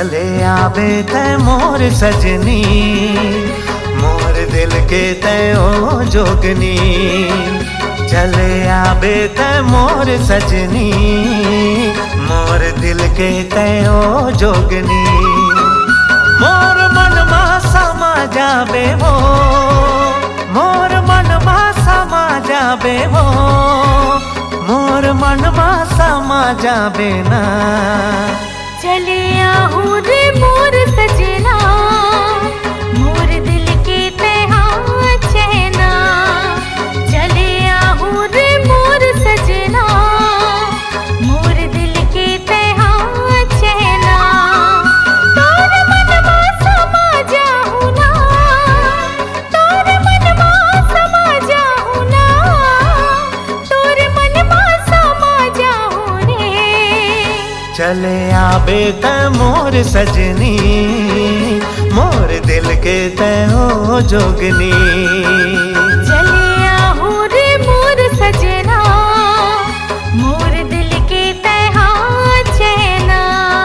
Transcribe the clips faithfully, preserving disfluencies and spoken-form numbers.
चले आवे तै मोर सजनी, मोर दिल के तय ओ जोगनी। चले आवे तै मोर सजनी, मोर दिल के तय ओ जोगनी। मोर मन मा समा जावे वो, मोर मन मा समा जावे वो, मोर मन मा समा जावे ना। चले आहूँ रे मोर सजना, मोर दिल के तहा चैना। चले आहूँ रे मोर सजना, मोर दिल के तहा चैना। तोर मन मा समा जाहूँ ना, तोर मन मा समा जाहूँ ना, तोर मन मा समा जाहूँ रे। चले आवे तै मोर सजनी, मोर दिल के तय ओ जोगनी। चले आहूँ रे मोर सजना, मोर दिल के तहा चैना।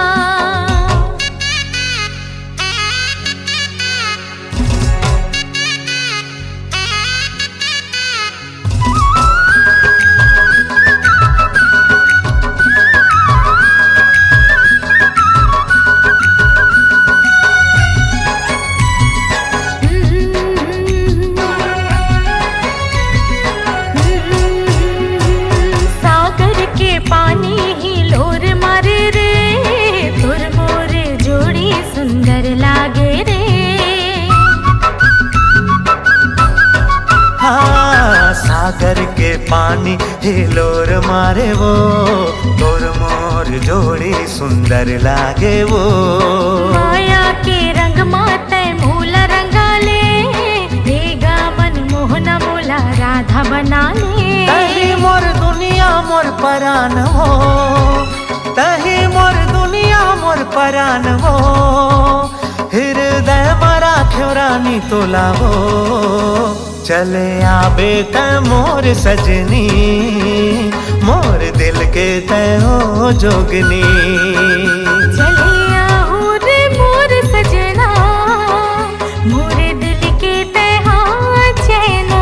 सागर के पानी ही लोर मारे रे, तुर मोर जोड़ी सुंदर लागे रे। हाँ, सागर के पानी हिलोर मारे वो, तोर मोर जोड़ी सुंदर लागे वो। माया के रंग माते मूला रंगाले, देगा मन मोहना मोला राधा बना ले। तही मोर दुनिया मोर परान हो, तही मोर दुनिया मोर परान हो। हृदय मरा क्यों रानी तोला हो। चले आवे तै मोर सजनी, मोर दिल के तय ओ जोगनी। चले आहूँ रे मोर सजना, मोर दिल के तहा चैना।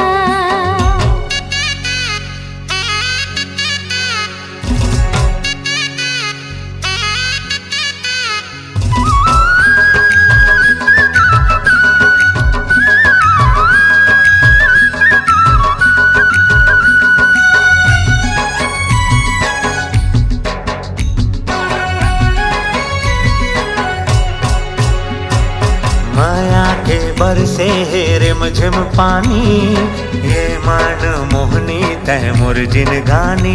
माया के बरसे हे रिमझिम पानी, ये मन मोहनी तय मोर जिन गानी।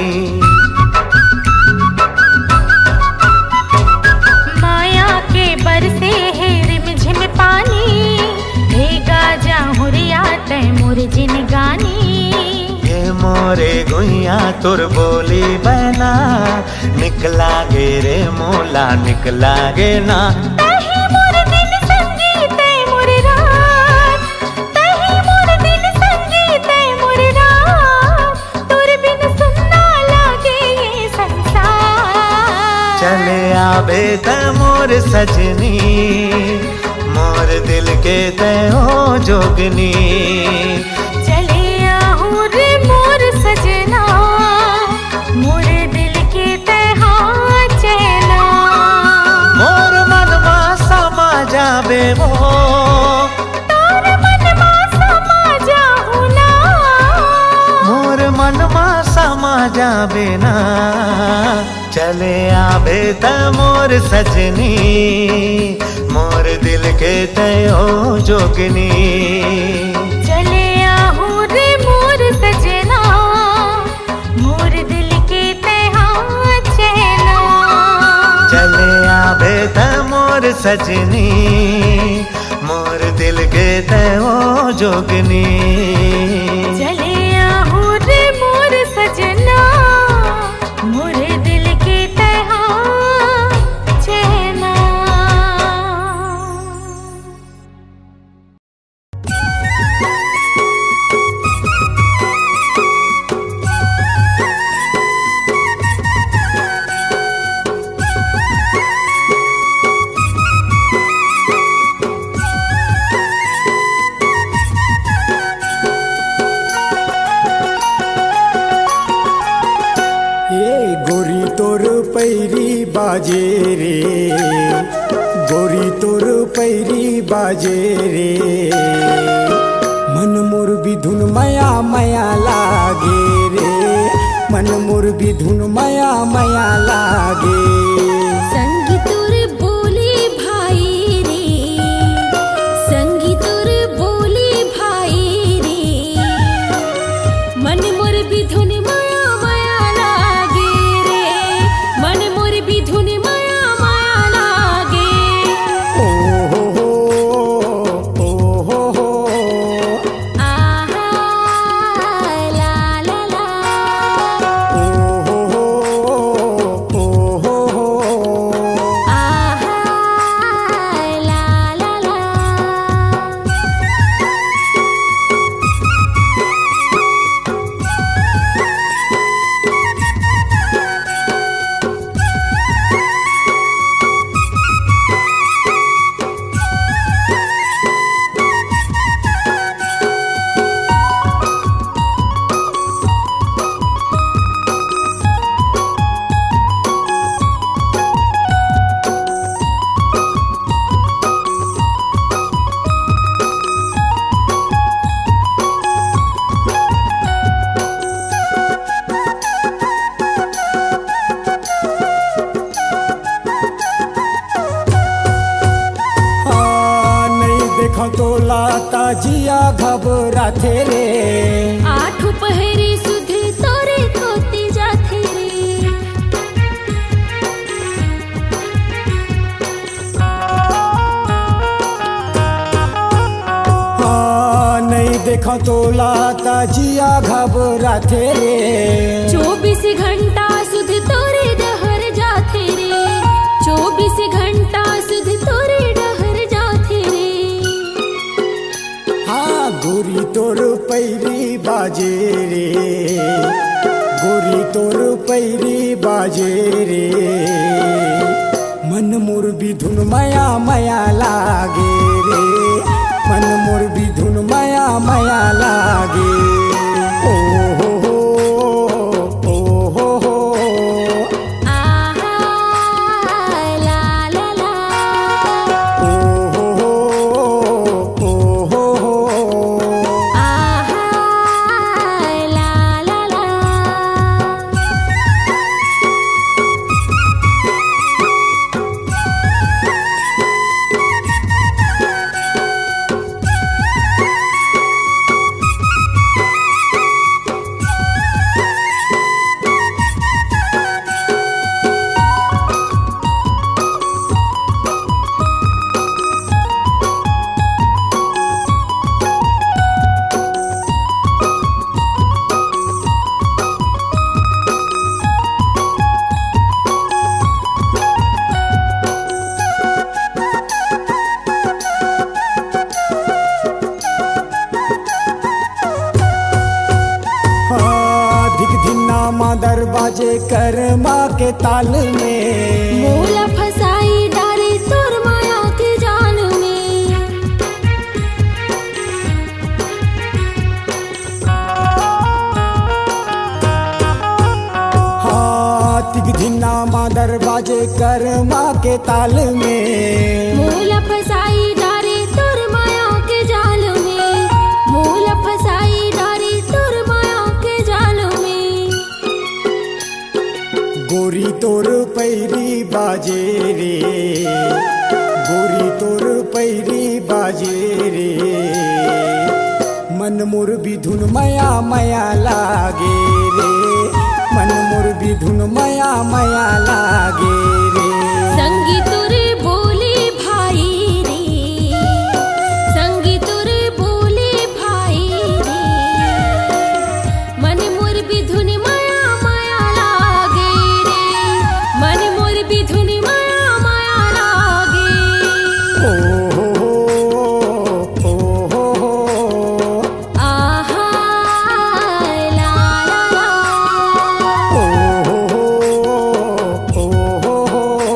माया के बरसे है रिमझिम पानी, भेगा जाहूँ रिया तय मोर जिन गानी। ये मोरे गुइया तुर बोली बना, निकला गे रे मोला निकला गे ना। तही मोर दिल संगीत है मोर रात, तही मोर दिल संगीत है मोर रात, तुर बिन सुनना लागे ये संसार। चले आवे तै मोर सजनी, मोर दिल के तय ओ जोगनी। चले आहूँ रे मोर सजना, मोर दिल के तहा चैना। मोर मन मा समा जावे वो, तोर मन मा समा जाहूँ ना, मोर मन मा समा जावे ना। चले आवे तै मोर सजनी, मोर दिल के तय ओ जोगनी। चले आहूँ रे मोर सजना, मोर दिल के तहा चैना। चले आवे तै मोर सजनी, मोर दिल के तय ओ जोगनी। चले आहूँ रे मोर सजना, मोर दिल के तहा चैना। बाजे रे, गोरी तोर पैरी बाजे रे। मन मोर भी धुन माया माया लागे रे, मन मोर भी धुन माया माया लागे। संगी तोर बोली भाई रे, संगी तोर बोली भाई रे। मन मोर भी धुन माया माया लागे रे, मन मोर भी धुन माया माया लागे। ओ हो हो ओ हो हो आहा ला ला ला। ओ हो हो ओ हो हो आहा ला ला ला। हाँ, नहीं देखा तो लाता जिया घबरा थे रे। आठ पहरी सुध तोरे खोती जाथे रे। हाँ, नहीं देखा तो लाता जिया घबरा थे रे। चौबीस घंटा सुध तोरे डहर जाथे रे, चौबीस घंटा सुध तोरे डहर जाथे रे। हाँ, गोरी तोर पैरी बाजे रे, गोरी तोर पैरी बाजे रे। मन मोर भी धुन माया माया लागे रे, मन मोर भी धुन माया माया लागे। ओ हो हो ओ हो हो आहा ला ला ला। ओ हो हो ओ हो हो आहा ला ला ला। हाँ, धिक धिन्ना मादर बाजे कर माँ के ताल में। मोला फसाई डारे तोर माया के जाल में। हाँ, धिक धिन्ना मादर बाजे कर माँ के ताल में। मोला फसाई डारे तोर माया के जाल में, मोला फसाई डारे तोर माया के जाल में। गोरी तोर पैरी बाजे रे, गोरी तोर पैरी बाजे रे। मन मोर भी धुन माया माया लागे रे, मन मोर भी धुन माया माया लागे रे। संगी तोरे बोली भाई रे, संगी तोरे बोली भाई रे। मन मोर भी धुन माया माया लागे रे, मन मोर भी धुन माया माया लागे। ओ हो हो ओ हो हो आहा ला ला ला। ओ हो हो ओ हो हो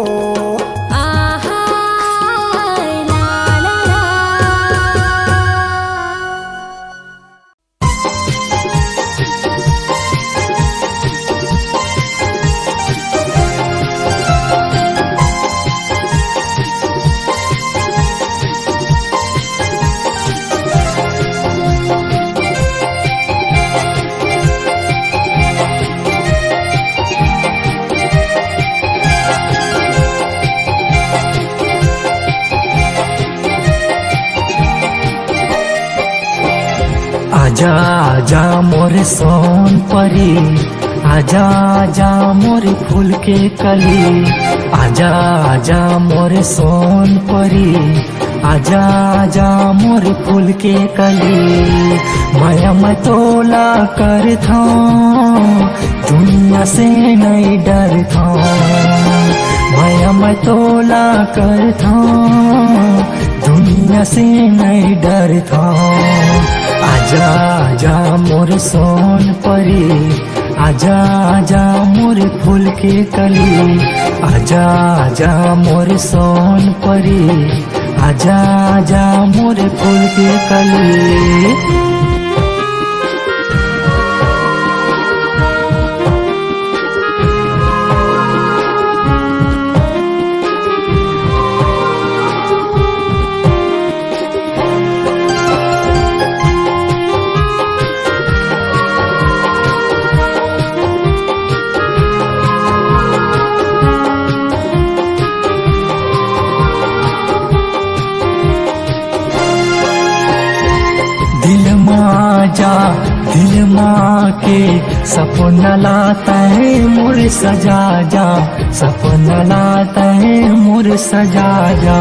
आजा आजा मोरे सोन परी, आजा आजा मोरे फूल के कली, आजा आजा मोरे सोन परी, आजा आजा मोरे फूल के कली। माया मैं तोला कर था, दुनिया से नहीं डर था। माया मैं तोला कर था, दुनिया से नहीं डर था। आजा आजा मोर सोन परी, आजा आजा मोर फूल के कली, आजा आजा मोर सोन परी, आजा आजा मोर फूल के कली। जा दिल माँ के सपना लाता है मोर सजा जा, सपना लाता है मोर सजा जा।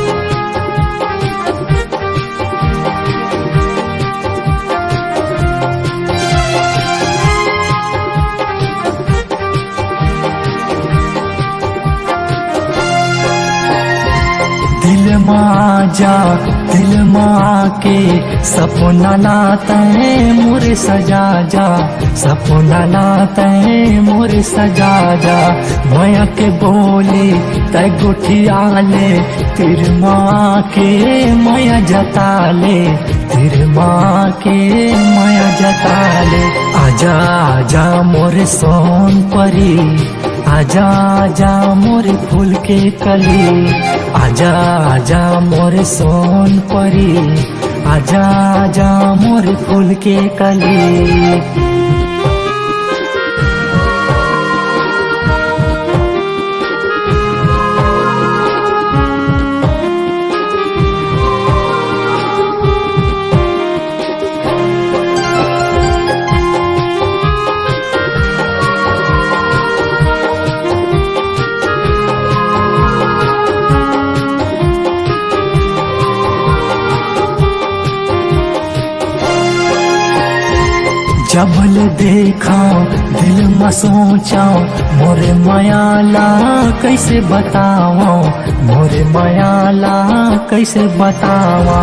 दिल माँ जा दिल माँ के सपना लाता है मोर सजा जा, सपना लाता है मोर सजा जा। माया के बोले तय गुठिया ले, तेरे माँ के माया जता ले, तेरे माँ के माया जता ले। आजा आजा मोर सोन परी, आजा आजा मोर फूल के कली, आजा आजा मोर सोन परी, आजा आजा मोर फूल के कली। जबल देखा दिल में सोचा, मोरे मायाला कैसे बतावा, मोरे मायाला कैसे बतावा।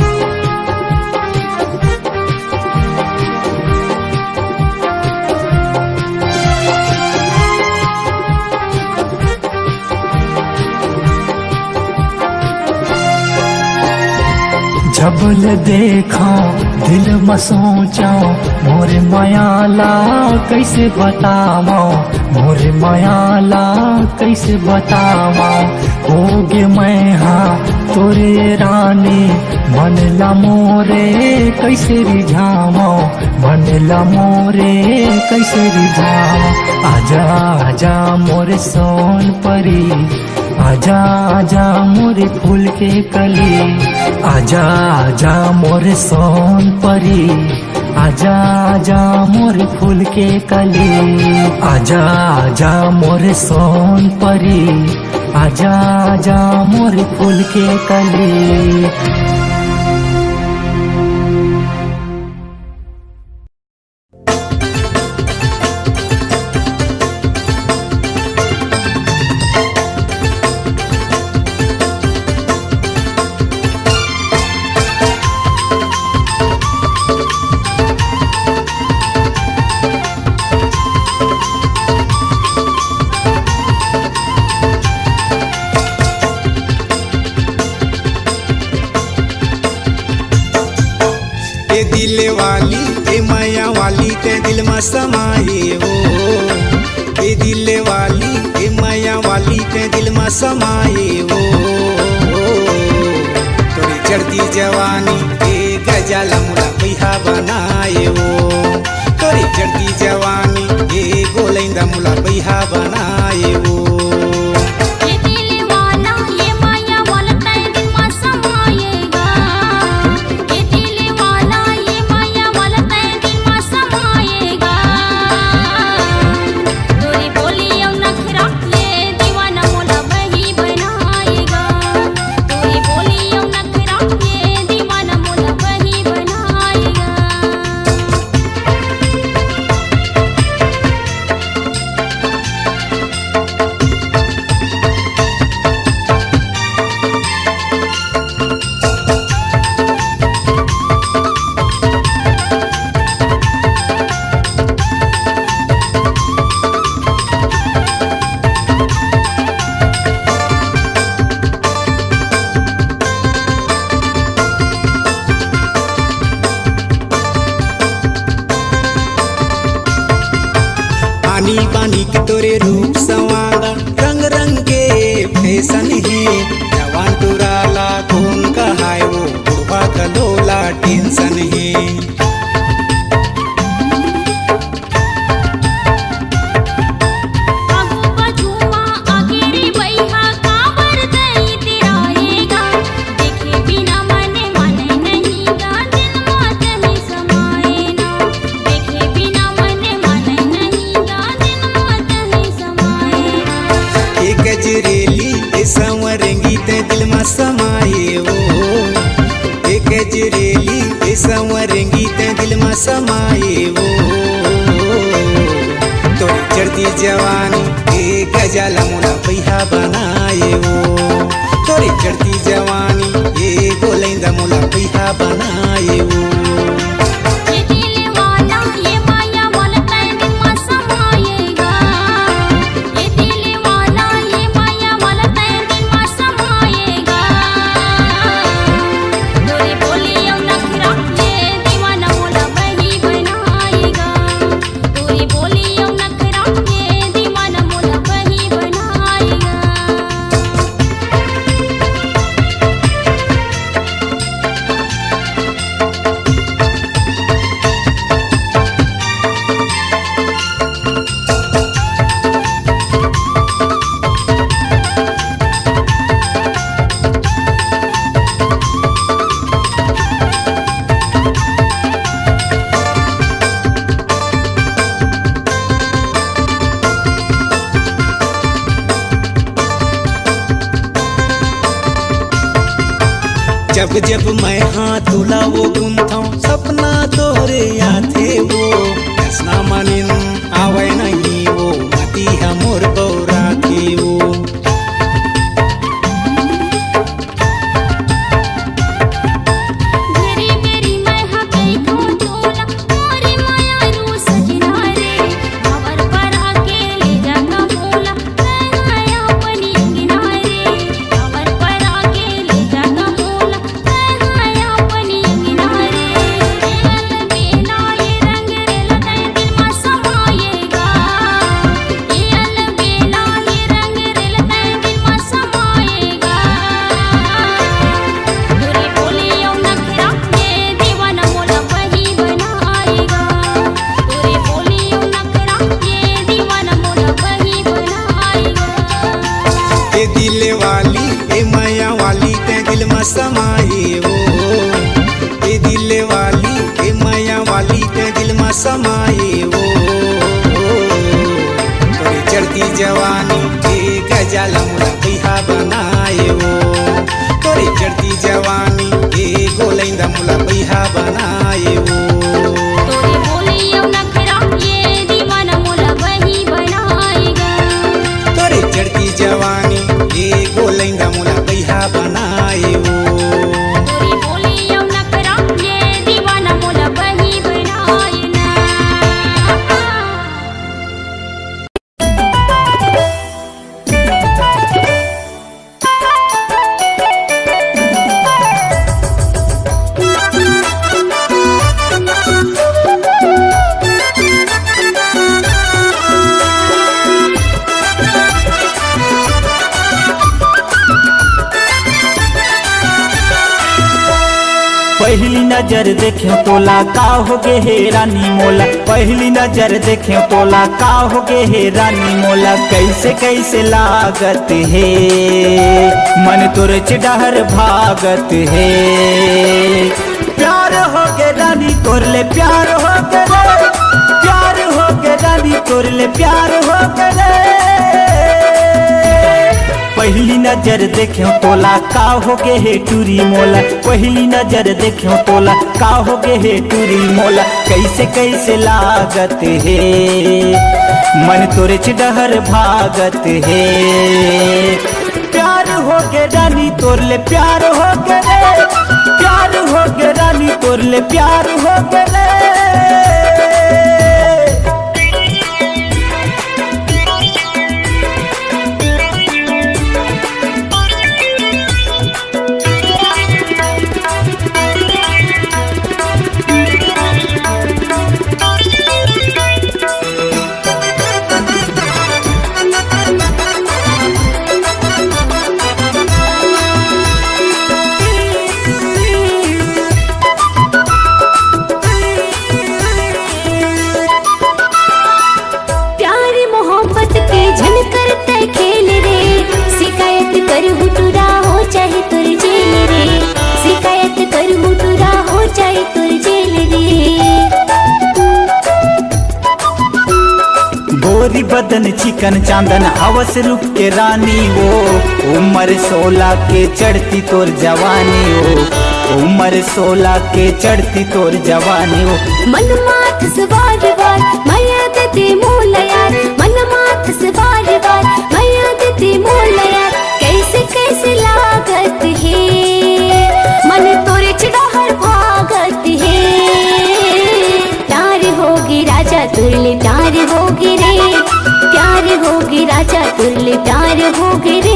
जबल देखा दिल में सोचा, मोरे मायाला कैसे बतावा, मोरे मायाला कैसे बतावा। होगे मैं हाँ तोरे रानी, मन ला मोरे कैसे रिझावा, मन ला मोरे कैसे रिझावा। आजा आजा मोरे सोन परी, आजा आजा मोरे फूल के कली, आजा आजा मोरे सोन परी, आजा आजा मोरे फूल के कली। आजा आजा मोरे सोन परी, आजा आजा मोरे फूल के कली। समाये हो ए दिल वाली, ए माया वाली ते दिल में समाये हो। तोरी चढ़ती जवानी ए गजल मुला पैहा बनाए हो, तोरी चढ़ती जवानी ए गोलैंदा मुला पैहा बनाए हो। वाला बनाए वो तोरी चढ़ती जवानी ये गोलेंदा मोला पैहा बनाए वो ये दिल वाला ये माया वाला तैन दिल में समाएगा ये दिल वाला ये माया वाला तैन दिल में समाएगा तोरी बोली और नखरा ये दीवाना मोला बही बनाएगा तोरी बोली और नखरा ये दीवाना मोला बही बनाएगा। जब जब मैं हाथ लावो गुंथो सपना तोरे आथे वो ऐसा मनिन आवे नहीं वो मती हमोर बौरा थे वो मेरी मेरी मैं हा गई तो तोला मोरी माया रू सजना रे खबर पर आके ले जाता मोला मैं आया अपनी अंगना रे खबर पर आके ले जाता मोला मैं आया अपनी अंगना रे ये अलबेला ये रंग रे लगे दिल में समाएगा ये अलबेला ये रंग रे लगे दिल में समाएगा तोरी बोली और नखरा ये दीवाना मोला बही बनाएगा तोरी बोली और नखरा ये दीवाना मोला बही बनाएगा। ए दिल वाली ए माया वाली ते दिल में समाए वो ए दिल वाली ए माया वाली ते दिल में समाए वो तोरी चढ़ती जवानी ए गजाला मोला पैहा बनाए वो तोरी चढ़ती जवानी ए गोलेंदा मोला पैहा बनाए वो तोरी बोली और नखरा ये दीवाना मोला बही बनाएगा तोरी चढ़ती जवानी ए गोलेंदा मोला पैहा बनाए वो तोरी बोली और नखरा ये दीवाना मोला बही बनाएगा। पहली नजर देखे तोला का हो गे हे रानी मोला पहली नजर देखे तोला का हो गे हे रानी मोला कैसे कैसे लागत है मन तोर चिडहर भागत है प्यार हो गे रानी तोर ले प्यार हो गे रे प्यार हो गे रानी तोर ले प्यार हो गे रे पहली नजर देखे तोला का हो गे हे टूरी मोला पहली नजर देखे तोला का हो गे हे टूरी मोला कैसे कैसे लागत है मन तोरे चिडहर भागत है प्यार हो गे रानी तोर ले प्यार हो गे रे प्यार हो गे रानी तोर ले प्यार हो गे रे गोरी बदन चिकन चांदन हवस रूप के रानी वो उम्र सोलह के चढ़ती तोर जवानी हो उम्र सोलह के चढ़ती तोर जवानी हो मन माथ सवार वार माया देते मोला यार मन माथ सवार वार माया देते मोला यार हो गिरे।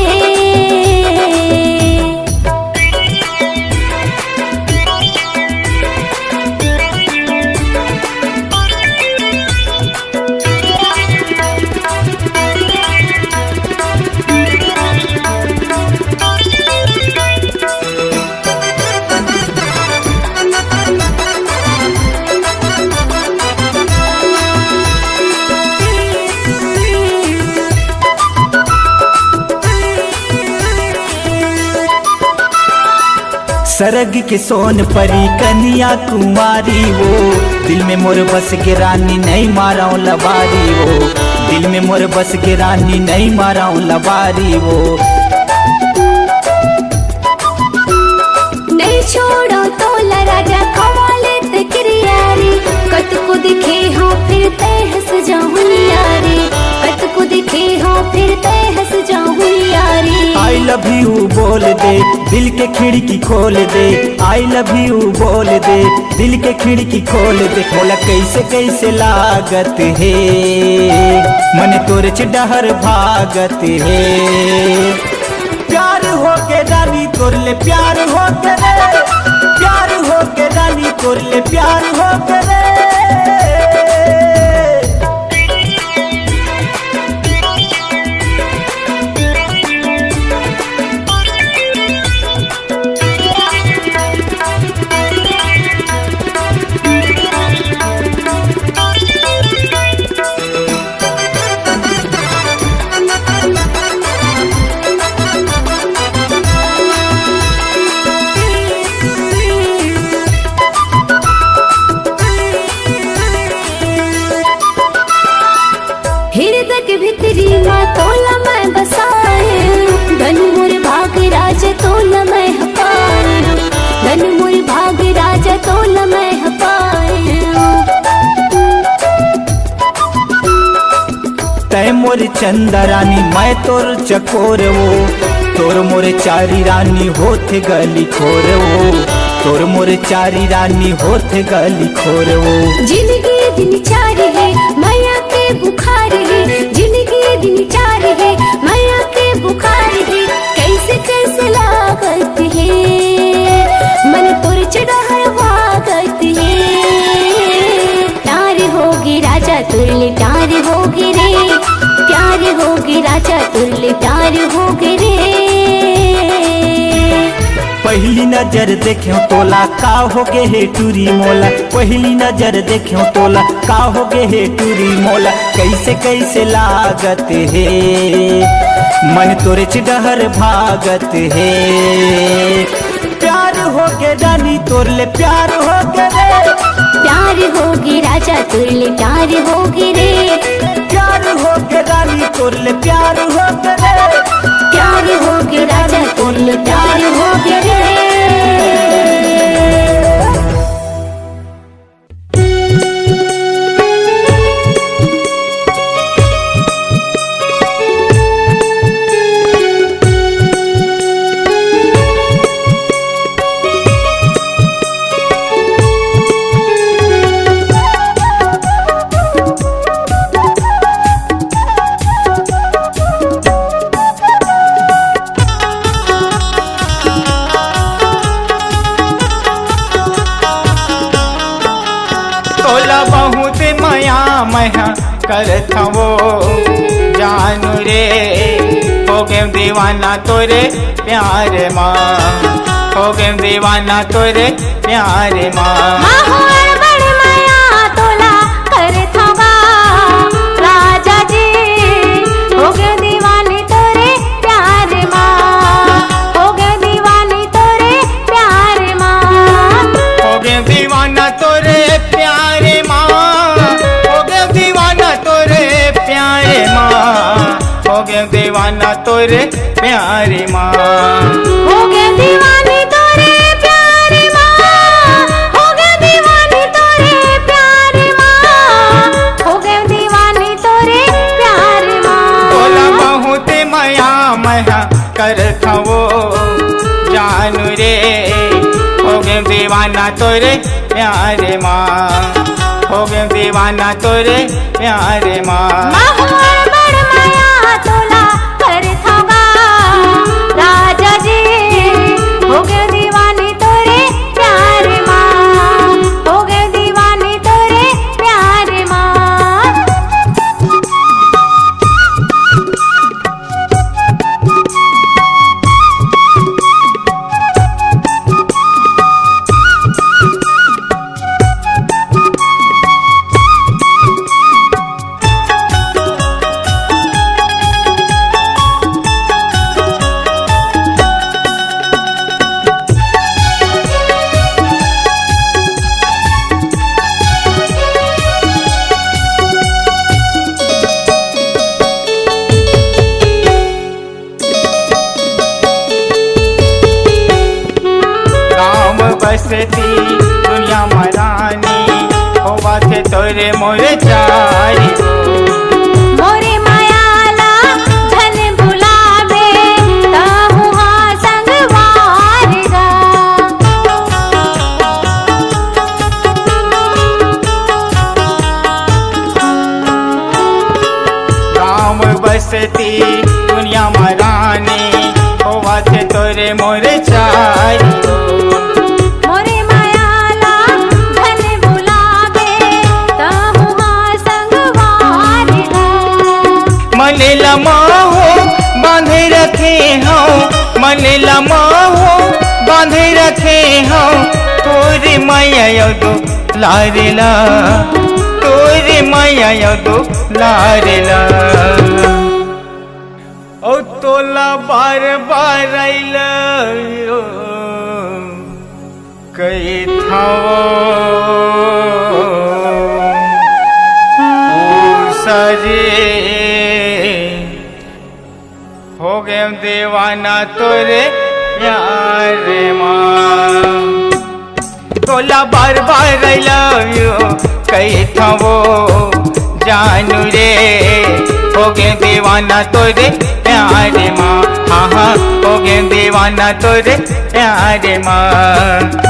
सरग के सोन परी कन्या कुमारी वो, दिल में मोर बस के रानी नहीं माराऊं लबारी वो, दिल में मोर बस के रानी नहीं माराऊं लबारी वो। नहीं छोड़ो तो राजा कवाले तकरियारी, कत को दिखे हो फिर ते हंस जाऊं यारी, कत को दिखे हो फिर ते हंस जाऊं यारी। आई लव यू बोल दे दिल के खिड़की खोल दे, आई लव यू बोल दे दिल के खिड़की खोल दे। बोला कैसे कैसे लागत है मन तोर चिडहर भागत है। प्यार हो के रानी तोर ले प्यार हो के रे, प्यार हो के रानी तोर ले प्यार हो के रे। हृदय के भीतरी माँ तोला मैं बसाए, धन मोर भाग राजा तोला मैं हपाए, धन मोर भाग राजा तोला मैं हपाए। तय मोर चंदा रानी मैं तोर चकोर वो, तोर मोर चारी रानी होथे गली खोर वो, तोर मोर चारी रानी होथे गली खोर वो। जिंदगी दिन चार है माया के बुखार है, जिंदगी दिन चार है माया के बुखार है। कैसे कैसे लागत है मन तोर चढ़ाए वागत है। प्यार होगी राजा तुरले प्यार होगी रे, प्यार होगी राजा तुरले प्यार होगी रे। पहली नजर देखियो तोला का हो गे हे टूरी मोला, पहली नजर देखियो तोला का हो गे हे टूरी मोला। कैसे कैसे लागत है मन तोरे चिडहर भागत है। प्यार हो गे रानी तोर ले प्यार हो गे रे, प्यार होगी राजा तुरले प्यार होगी रे, प्यार हो गे रानी तोर ले प्यार हो गे रे, प्यार होगी राजा तुरले प्यार होगी रे। मया करत वो जानू रे, हो गए दीवाना तोरे प्यार माँ, हो गए दीवाना तोरे प्यार माँ। राजा जी हो गए दीवानी तोरे प्यार माँ, हो गए दीवानी तोरे प्यार माँ, हो गए दीवाना तोरे प्यार माँ, हो गए दीवाना तोरे प्यार माँ, हो गए दीवाना तोरे प्यार माँ, हो गए दीवानी तोरे प्यार माँ, हो गए दीवानी तोरे प्यार माँ, हो गए दीवानी तोरे प्यार माँ। बोला बहुत मया मया करत वो जानू रे, हो गए दीवाना तोरे प्यार माँ, हो गए दीवाना तोरे प्यार माँ। बड़ माया तोला करत हवा राजा जी हो गए दीवानी तोरे प्यार माँ, हो गए दीवानी तोरे प्यार माँ। बसती दुनिया मरानी होवा थे तोरे मोरे चारी मोरे मायाला धन भुलावे ताहू हाँ संग वारगा। गाँव बसती दुनिया मरानी होवा थे तोरे मोरे चारी मने लमाहो बांधे रखे हो, मने लमाहो बांधे रखे हो तोरे मैया यदो लारेला, तोरे मैया यदो लारेला। ओ तोला बार बार आइला कई थाओ सजे हो गए दीवाना तोरे प्यार माँ। तोला बार बार आई लव यू कही था वो जानू रे हो गए दीवाना तोरे प्यार माँ। हाँ हाँ हो गए दीवाना तोरे प्यार माँ।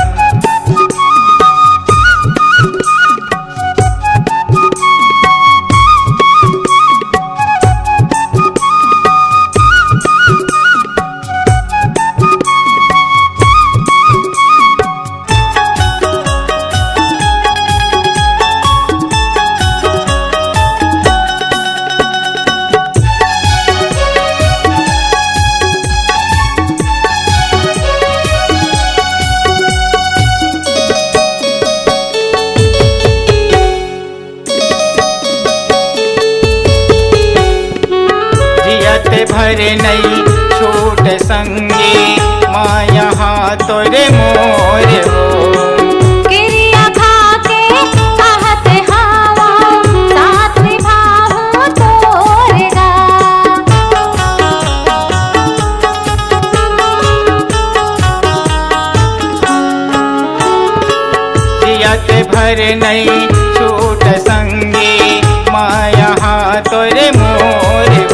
भरे नहीं छूट संगी माँ यहाँ तोरे मोर हो। किरिया खा के कहत हवा साथ निभाऊं तोरेगा। जियत भरे नहीं छूट संगी माँ यहाँ तोरे मोर हो।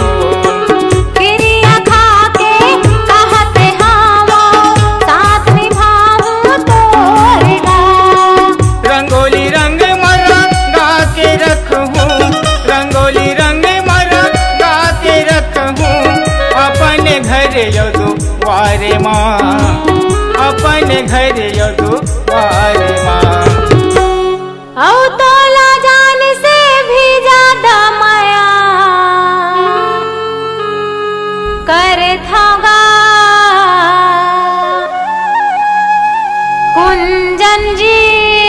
यदु वारे माँ अपने घर यदु वारे माँ। औ तोला जान से भी ज्यादा माया कर थागा कुंजन जी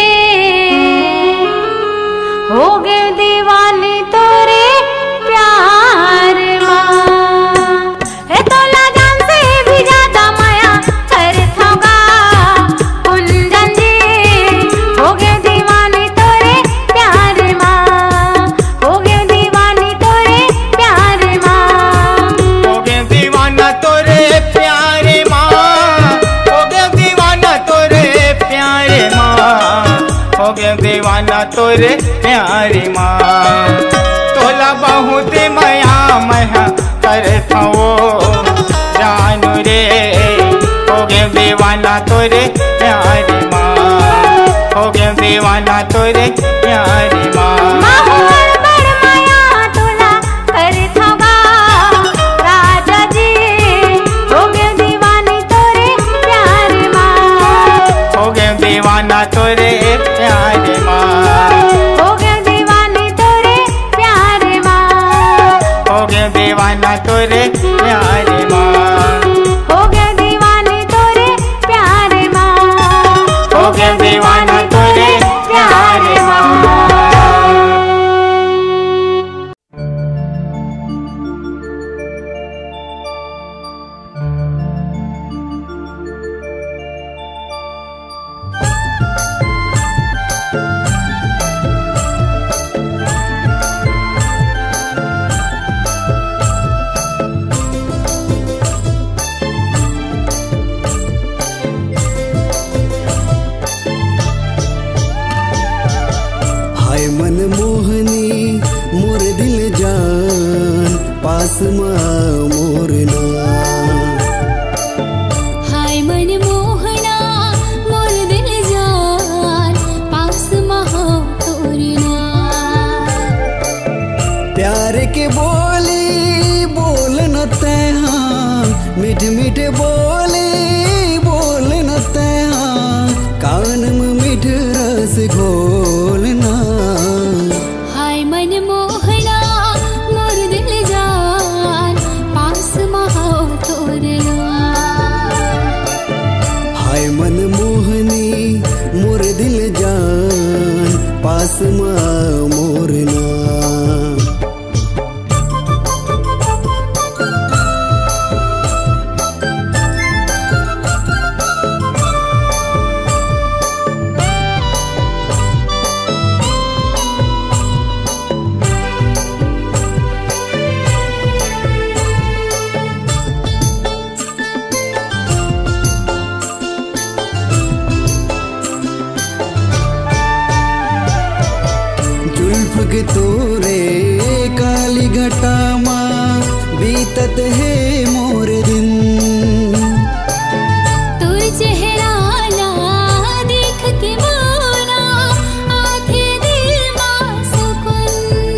हो गए दीवानी तोरे प्यार माँ। हे तोला दीवाना तोरे प्यारी माँ। तोला बहुत माया महा करता वो जानू रे हो गए दीवाना तोरे प्यारी माँ। हो गए दीवाना तोरे प्यारी माँ। हो दीवाना तोरे प्यार माँ, हो गया दीवानी तोरे प्यार माँ, हो गया दीवाना तोरे प्यार माँ, हो गया दीवानी तोरे प्यार माँ, हो गया दीवाना तोरे प्यार माँ। हाय मन मोहनी मोर दिल जान पास माँ मोर ना, हाय मन मोहना मोर दिल जान पास महो तोरना, प्यार के बोली बोल न तैहा मीठ मीठ बोली बोल न तैहा कान में मीठ रस घोलना, हाय मन मोहना मोर दिल जान पास महो तोरना, हाय मन मोहनी मोर दिल जान पास माँ मोर ना। जुल्फ के तोरे काली घटा माँ बीतत है मोर दिन, तोर चेहरा ला देख के मोरा आथे दिल माँ सुकून,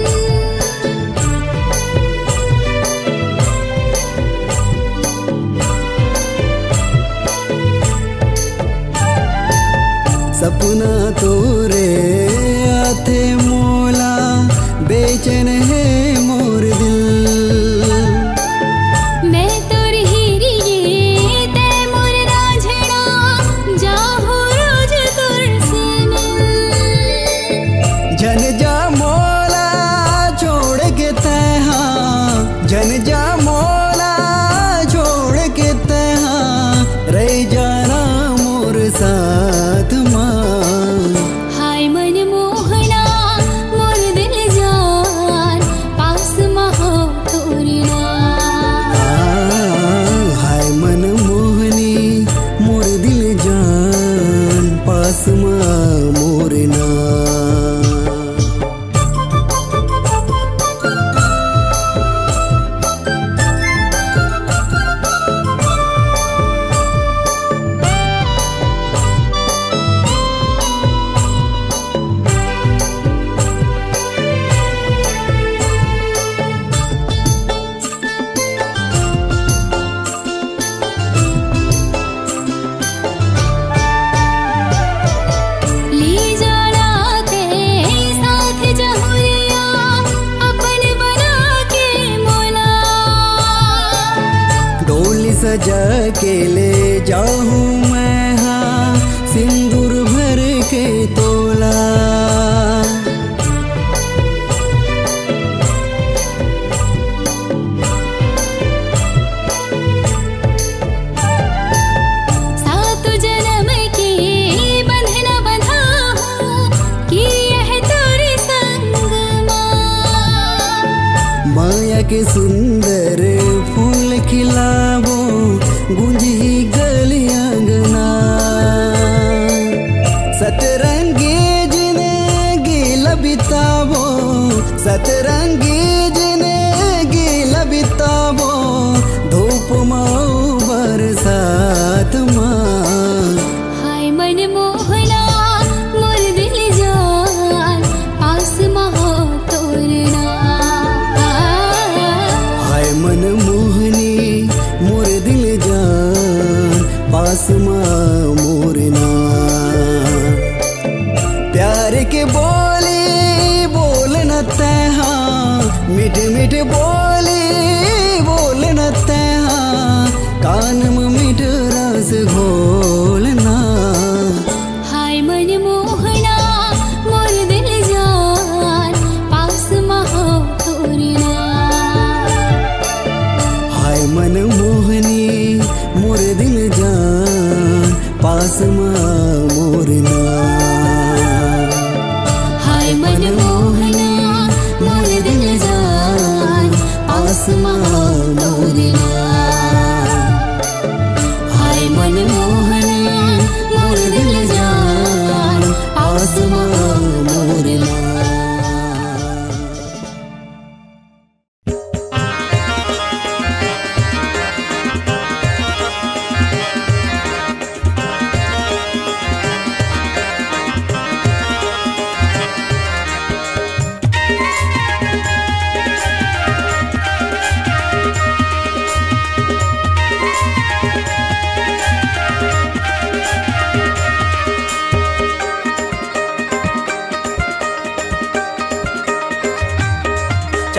सपना तोरे आते मोला बेचैन है मोर दिल, मैं तोर हीरी ये ते मोर राझड़ा जाहू रोज तोर से मिल, जन जा मोला छोड़ के तैहा जन जा मोला छोड़ के तैहा रह जाना मोर साथ माँ, हाय मन मोहना मोर दिल जान पास महो तोरना, हाय मन मोहनी मोर दिल जान पास माँ मोर ना। ले जाना ते साथ जहुरिया अपन बना के मोला, डोली सजा के ले जाऊं मैं हाँ सिंदूर भर के तोला, सात जन्म के बंधना बंधा हूँ कि यह तोरे संग माँ, माया के सुंदर फूल खिलावो गुंजी गली आंगना, सतरंगी जिंदगी लबितावो सतरंगी जिंदगी लबितावो धूप माओ बरसात माँ, हाय मन मोहना मोर दिल जान पास महो तोरना,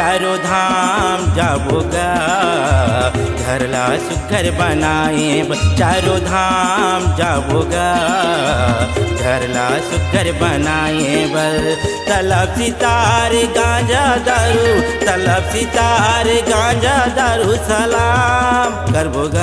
चारों धाम जाबोगा घरला सुघर बनाए चारों धाम जाबोगा घरला सुघर बनाए बर तलब सितार गांजा दारू तलब सितार गांजा दारू सलाम करबोगा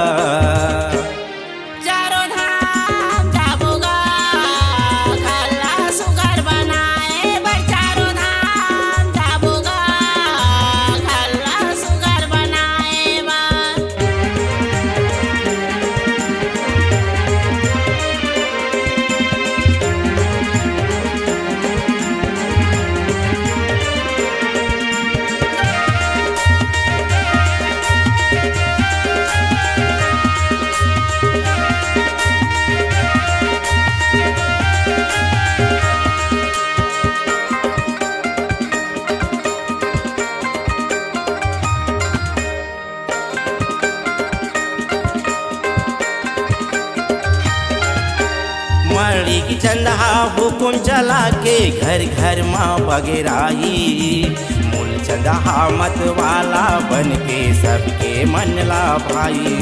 मड़ी की चंदा हुकुम चला के घर घर माँ बगेराई मूल चंदा मत वाला बन के सबके मन ला भाई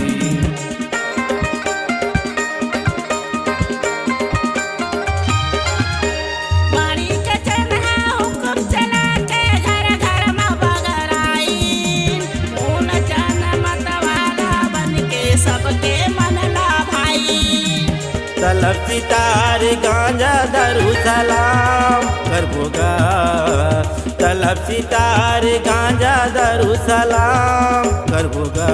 तलब सितार गांजा दारू सलाम करबोगा तलब सितार गांजा दारू सलाम करबोगा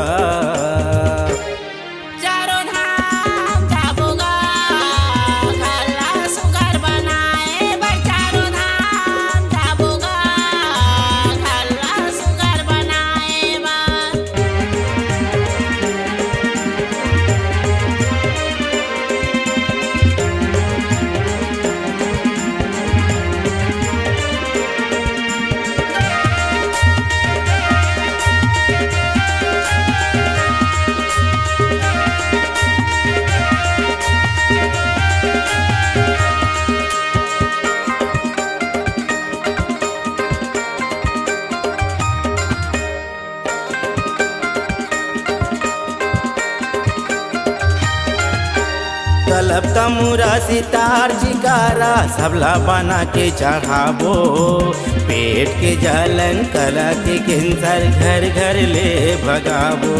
तलब तमुरा सितार जिकारा सबला बना के चढ़ाबो पेट के जलन कला के कैंसर घर घर ले भगाबो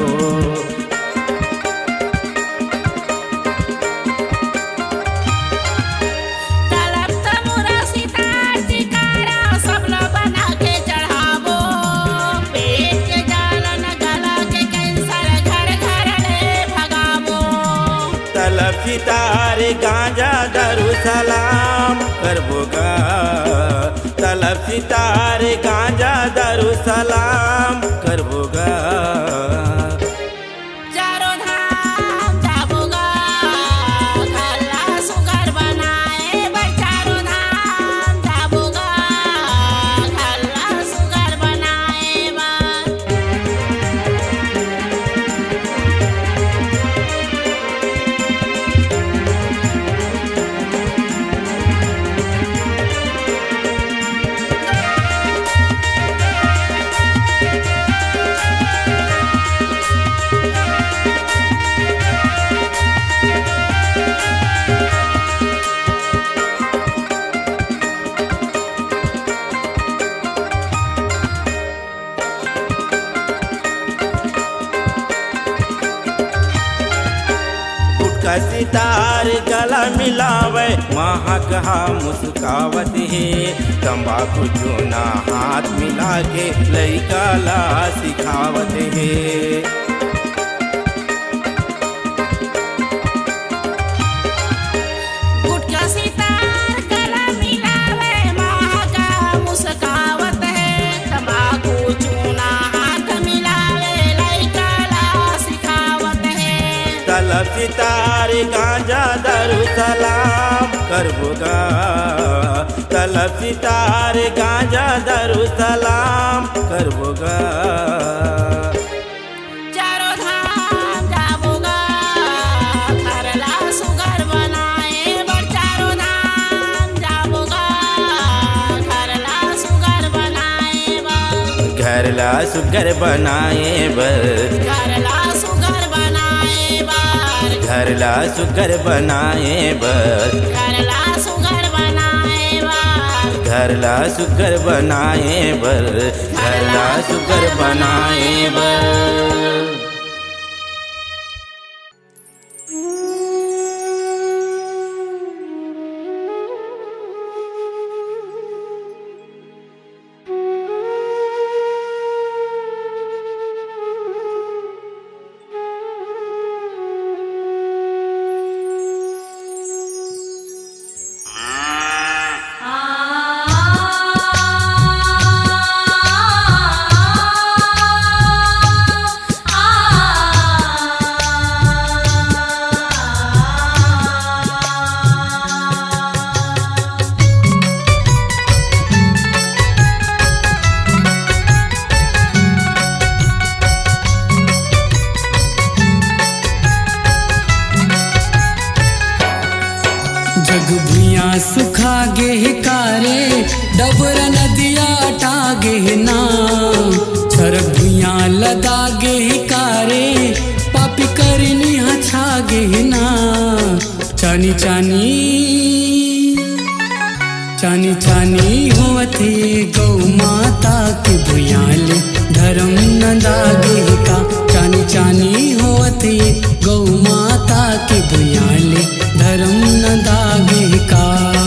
तलब सितार गांजा दारू सलाम करबोगा तलब सितार गांजा दारू सलाम करबोगा सितार गला मिलावे वहाँ कहा मुस्कावत है तंबाकू चूना हाथ मिला के लइका ला सिखावत है गुटका सितार गला मिलावे वहाँ कहा मुस्कावत है तंबाकू चूना हाथ मिलावे लइका ला सिखावत है तलब सितार गांजा दारू सलाम करबोगा तलब सितार गांजा दारू सलाम करबोगा चारों धाम जाबोगा घरला सुगर बनाए बर चारों धाम जाबोगा घरला सुगर बनाए बर घरला सुगर बनाए बर घरला सुगर बनाए बर घरला सुगर बनाए बर घरला सुगर बनाए बर घरला सुगर बनाए बर घरला सुगर बनाए बर। जग भुइया सुखा गे कारे डबरा नदिया टागे ना छरक भुइया लदा गे कारे पापी करनी हछा गे ना चानी चानी चानी चानी होवथे गौ माता के भुयाले धर्म न दागे का चानी चानी होवथे गौ माता के भुयाले धर्म न दागे का।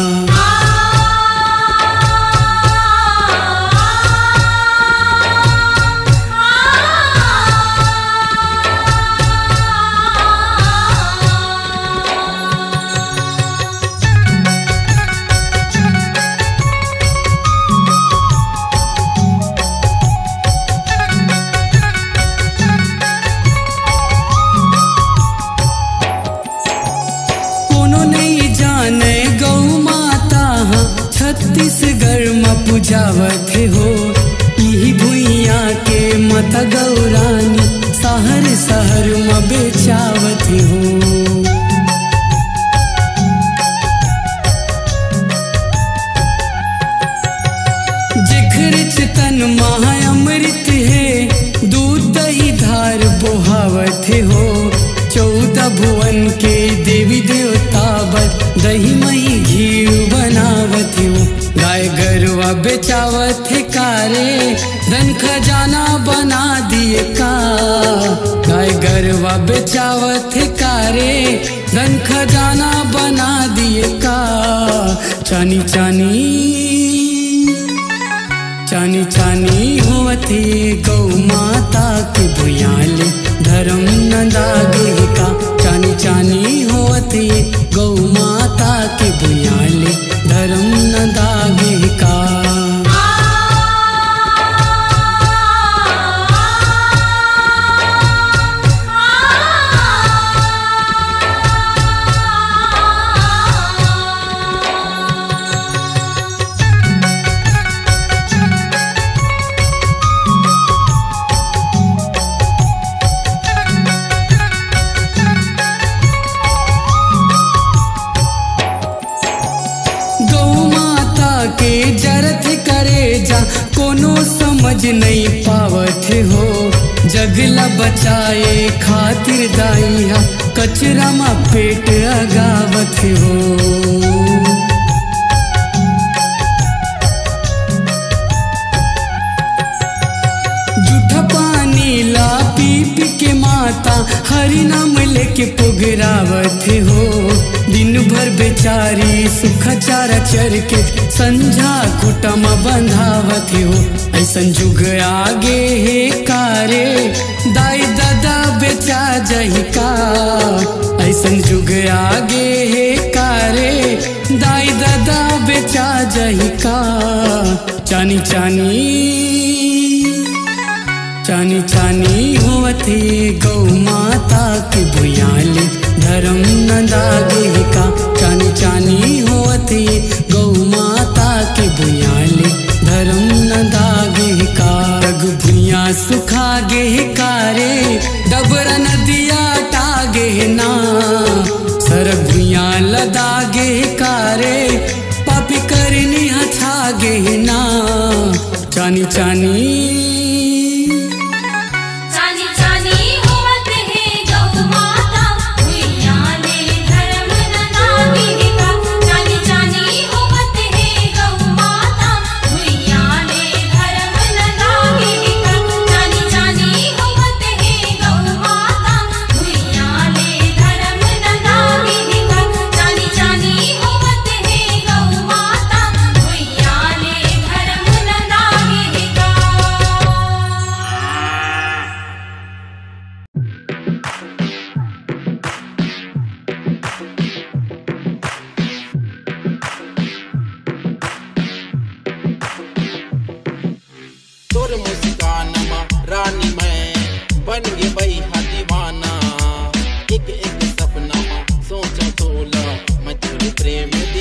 छत्तीसगढ़ में पूजावत हो यही भुइया के माता गौरानी शहर शहर में बेचावत हो। जिखर चितन महा अमृत है दूध दही धार बोहावत हो चौदह भुवन के देवी देवता बद दही मही घी बनावत हो। गाय गरवा बेचावत कारे धन खजाना बना दिए का गाय गरवा बेचावत कारे धन खजाना बना दिए का। चानी चानी चानी चानी होवथे गौ माता के भुयाले धर्म न दागे का चानी चानी होवथे गौ माता के भुयाले धर्म न दागे का। कोनो समझ नहीं पावत हो जगला बचाए खातिर दाइया कचरा में पेट अगावत हो। जूठा पानी ला पी पी के माता हरि नाम लेके पुगरावत हो। दिन भर बेचारी सुखा चारा चर के संझा कुटम बंधावत हो। ऐसन जुग आगे हे कारे दाई दादा बेचा जही का ऐसन जुग आगे हे कारे दाई दादा बेचा जही का। चानी चानी चानी चानी होवथे गौ माता के भुयाले धर्म न दागे का चानी चानी होवथे गौ माता के भुयाले धर्म न दागे का। रग भुइया सुखा गे कारे डबरा नदिया टागे ना सरग भुइया लदागे कारे पापी करनी हछा गे ना। चानी चानी